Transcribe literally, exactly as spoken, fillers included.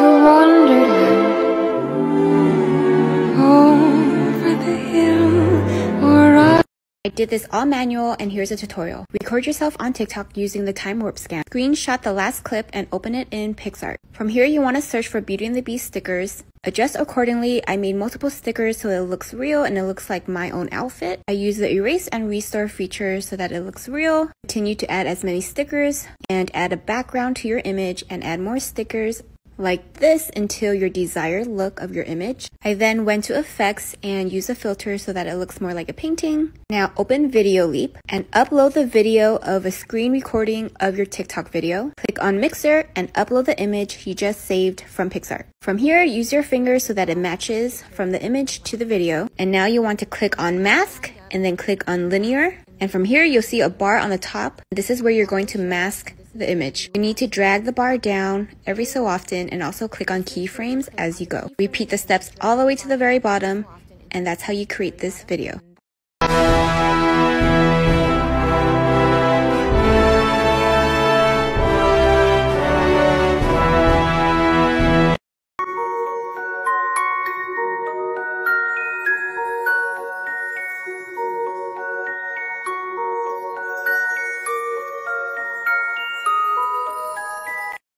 wonderland, over the hill, or I I did this all manual, and here's a tutorial. Record yourself on TikTok using the time warp scan. Screenshot the last clip and open it in PicsArt. From here, you want to search for Beauty and the Beast stickers. Adjust accordingly. I made multiple stickers so it looks real and it looks like my own outfit. I use the erase and restore feature so that it looks real. Continue to add as many stickers and add a background to your image and add more stickers like this until your desired look of your image. I then went to effects and used a filter so that it looks more like a painting. Now open Video Leap and upload the video of a screen recording of your TikTok video. Click on Mixer and upload the image you just saved from PicsArt. From here, use your finger so that it matches from the image to the video. And now you want to click on Mask and then click on Linear. And from here, you'll see a bar on the top. This is where you're going to mask the image. You need to drag the bar down every so often and also click on keyframes as you go. Repeat the steps all the way to the very bottom, and that's how you create this video.